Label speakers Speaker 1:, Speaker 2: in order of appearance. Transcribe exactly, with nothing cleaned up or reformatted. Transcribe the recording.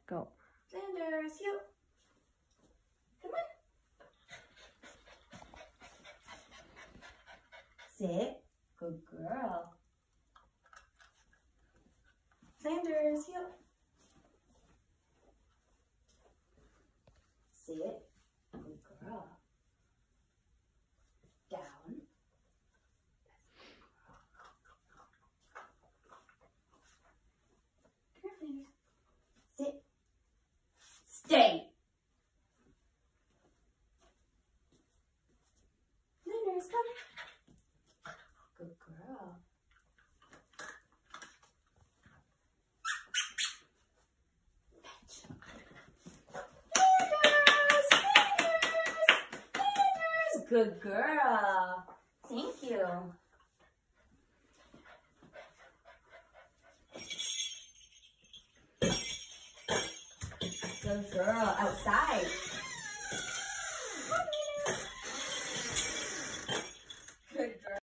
Speaker 1: Go.
Speaker 2: Flanders, heel. Come on. Sit. Good girl. Flanders, heel. Sit. Good girl. Down. Come here, Flanders. Sit. Stay. Flanders, come. Good girl. Fetch. Flanders, Flanders, Flanders. Good girl. Thank you. Good girl. Outside.